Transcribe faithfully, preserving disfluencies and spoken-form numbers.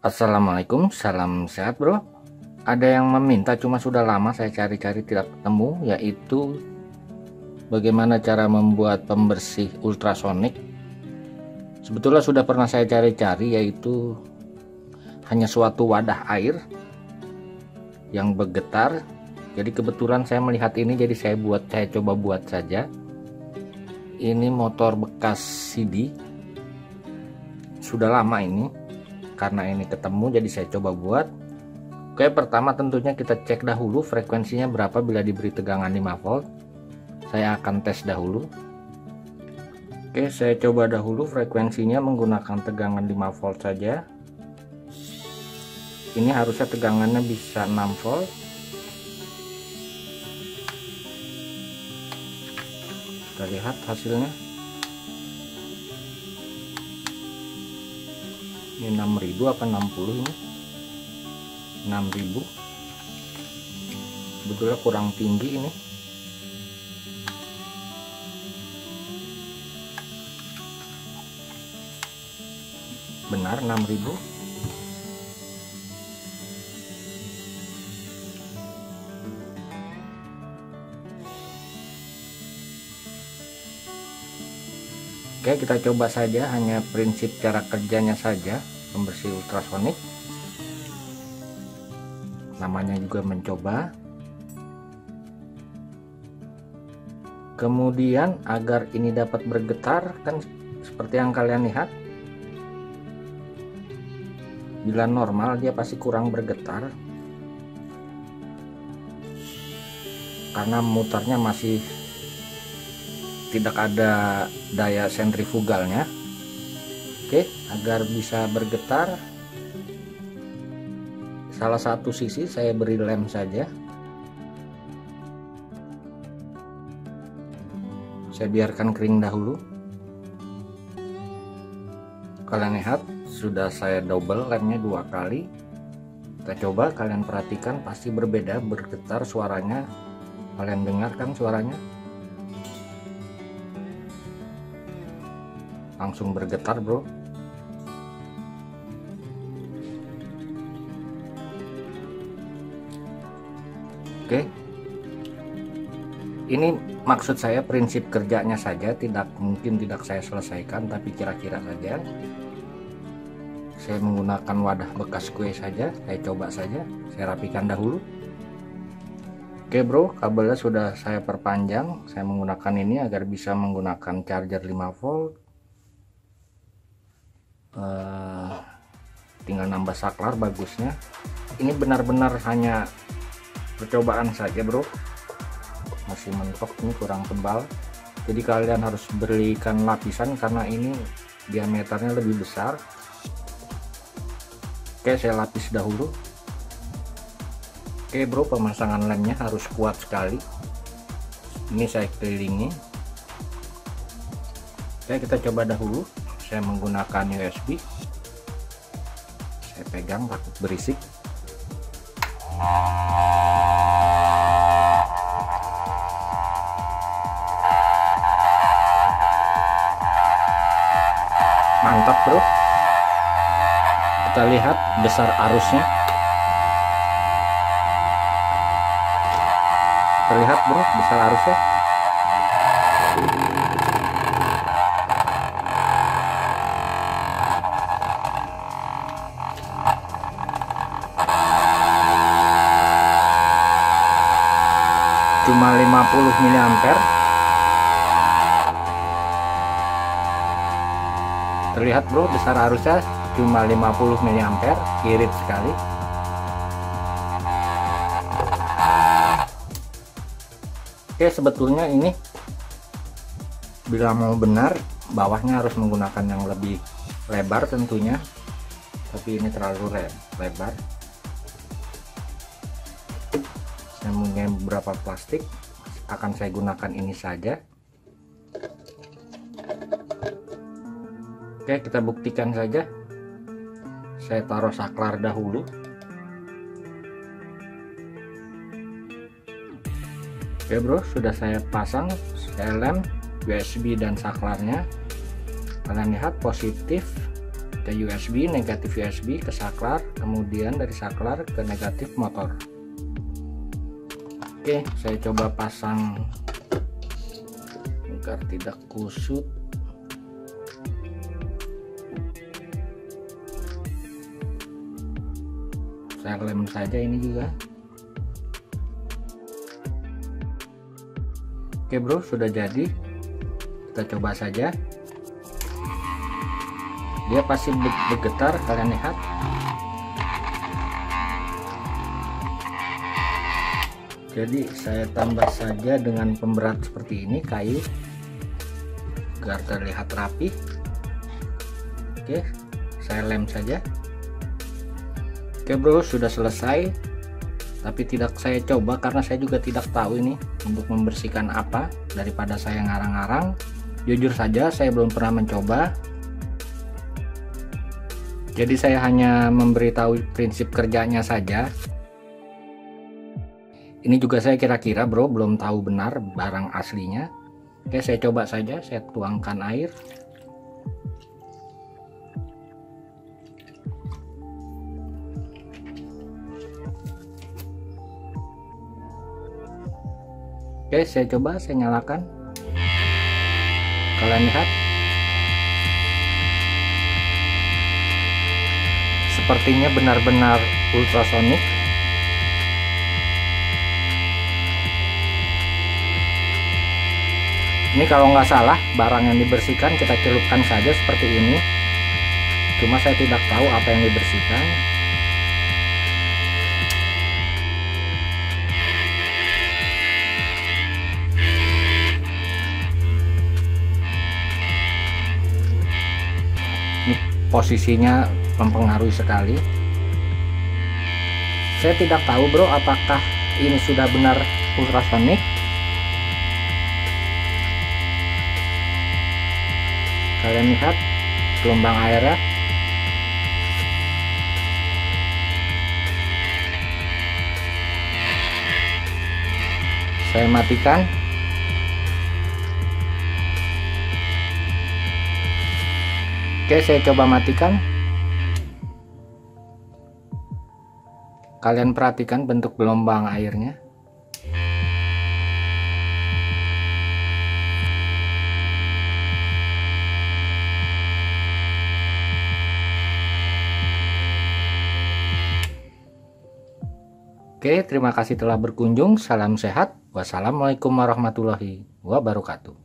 Assalamualaikum, salam sehat bro. Ada yang meminta, cuma sudah lama saya cari-cari tidak ketemu, yaitu bagaimana cara membuat pembersih ultrasonik. Sebetulnya sudah pernah saya cari-cari, yaitu hanya suatu wadah air yang bergetar. Jadi kebetulan saya melihat ini, jadi saya buat, saya coba buat saja. Ini motor bekas C D, sudah lama ini. Karena ini ketemu, jadi saya coba buat. Oke, pertama tentunya kita cek dahulu frekuensinya berapa bila diberi tegangan lima volt. Saya akan tes dahulu. Oke, saya coba dahulu frekuensinya menggunakan tegangan lima volt saja. Ini harusnya tegangannya bisa enam volt. Kita lihat hasilnya. Ini enam ribu apa enam puluh ini? enam ribu. Sebetulnya kurang tinggi ini. Benar enam ribu. Oke, kita coba saja, hanya prinsip cara kerjanya saja, pembersih ultrasonik. Namanya juga mencoba. Kemudian agar ini dapat bergetar, kan seperti yang kalian lihat. Bila normal dia pasti kurang bergetar, karena mutarnya masih tidak ada daya sentrifugalnya. Oke, agar bisa bergetar, salah satu sisi saya beri lem saja. Saya biarkan kering dahulu. Kalian lihat, sudah saya double lemnya dua kali. Kita coba, kalian perhatikan, pasti berbeda bergetar suaranya. Kalian dengarkan suaranya? Langsung bergetar bro. Oke, ini maksud saya prinsip kerjanya saja, tidak mungkin tidak saya selesaikan, tapi kira-kira saja. Saya menggunakan wadah bekas kue saja, saya coba saja, saya rapikan dahulu. Oke bro, kabelnya sudah saya perpanjang. Saya menggunakan ini agar bisa menggunakan charger lima volt. Uh, tinggal nambah saklar bagusnya. Ini benar-benar hanya percobaan saja bro, masih mentok, ini kurang tebal, jadi kalian harus berikan lapisan karena ini diameternya lebih besar. Oke, saya lapis dahulu. Oke bro, pemasangan lemnya harus kuat sekali. Ini saya kelilingi. Oke, kita coba dahulu. Saya menggunakan U S B. Saya pegang, takut berisik. Mantap bro. Kita lihat besar arusnya. Terlihat bro, besar arusnya. Cuma lima puluh miliampere. Terlihat bro, besar arusnya cuma lima puluh miliampere, irit sekali. Oke, sebetulnya ini bila mau benar, bawahnya harus menggunakan yang lebih lebar tentunya, tapi ini terlalu lebar. Saya punya beberapa plastik, akan saya gunakan ini saja. Oke, kita buktikan saja. Saya taruh saklar dahulu. Oke bro, sudah saya pasang, saya lem U S B dan saklarnya. Kalian lihat positif ke U S B, negatif U S B ke saklar, kemudian dari saklar ke negatif motor. Oke, saya coba pasang agar tidak kusut. Saya lem saja ini juga. Oke bro, sudah jadi. Kita coba saja. Dia pasti bergetar, kalian lihat. Jadi saya tambah saja dengan pemberat seperti ini, kayu, agar terlihat rapi. Oke, saya lem saja. Oke bro, sudah selesai. Tapi tidak saya coba karena saya juga tidak tahu ini untuk membersihkan apa. Daripada saya ngarang-ngarang, jujur saja saya belum pernah mencoba. Jadi saya hanya memberitahu prinsip kerjanya saja. Ini juga saya kira-kira bro, belum tahu benar barang aslinya. Oke, saya coba saja, saya tuangkan air. Oke, saya coba, saya nyalakan. Kalian lihat, sepertinya benar-benar ultrasonik. Ini kalau nggak salah barang yang dibersihkan kita celupkan saja seperti ini. Cuma saya tidak tahu apa yang dibersihkan. Ini posisinya mempengaruhi sekali. Saya tidak tahu bro, apakah ini sudah benar ultrasonik. Kalian lihat gelombang airnya. Saya matikan. Oke, saya coba matikan. Kalian perhatikan bentuk gelombang airnya. Oke, terima kasih telah berkunjung. Salam sehat. Wassalamualaikum warahmatullahi wabarakatuh.